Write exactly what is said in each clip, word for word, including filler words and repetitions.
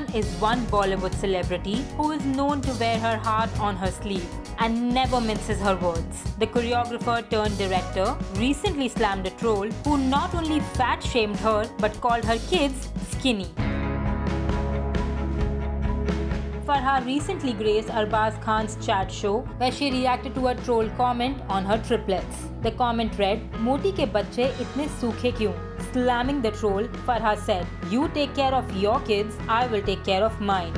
Khan is one Bollywood celebrity who is known to wear her heart on her sleeve and never minces her words. The choreographer turned director recently slammed a troll who not only fat-shamed her but called her kids skinny. Farha recently graced Arbaz Khan's chat show where she reacted to a troll comment on her triplets. The comment read, "Moti ke bacche itne सूखे क्यों?" Slamming the troll, Farha said, "You take care of your kids, I will take care of mine."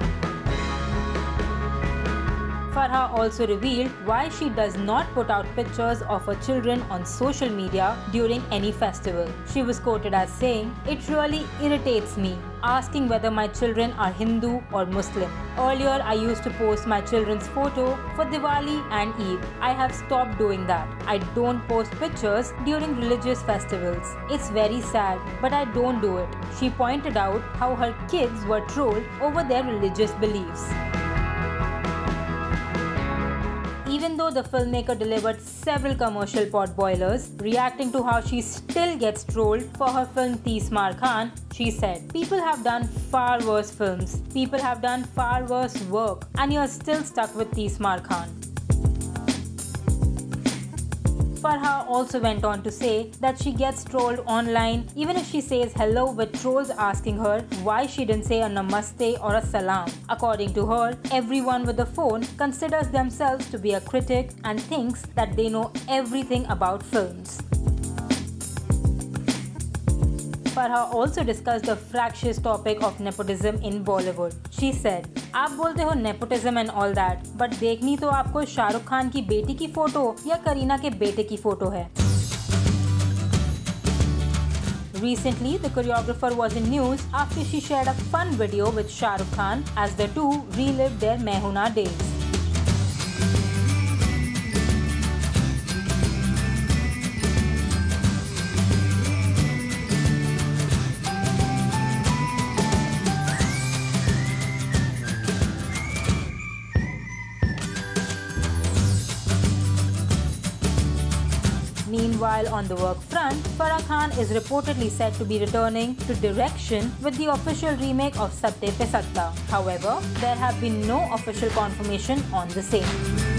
Farha also revealed why she does not put out pictures of her children on social media during any festival. She was quoted as saying, "It really irritates me asking whether my children are Hindu or Muslim. Earlier I used to post my children's photo for Diwali and Eid. I have stopped doing that. I don't post pictures during religious festivals. It's very sad, but I don't do it." She pointed out how her kids were trolled over their religious beliefs. Even though the filmmaker delivered several commercial pot boilers, reacting to how she still gets trolled for her film Tees Maar Khan, she said, "People have done far worse films, people have done far worse work, and you're still stuck with Tees Maar Khan." Farha also went on to say that she gets trolled online even if she says hello, with trolls asking her why she didn't say a namaste or a salam. According to her, everyone with a phone considers themselves to be a critic and thinks that they know everything about films. Farha also discussed the fractious topic of nepotism in Bollywood. She said, "आप बोलते हो nepotism and all that, but देखनी तो आपको शाहरुख खान की बेटी की photo या करीना के बेटे की फोटो है." Recently, the choreographer was in news after she shared a fun video with Shah Rukh Khan as the two relived their Main Hoon Na days. Meanwhile, on the work front, Farah Khan is reportedly said to be returning to direction with the official remake of Satte Pe Satta. However, there have been no official confirmation on the same.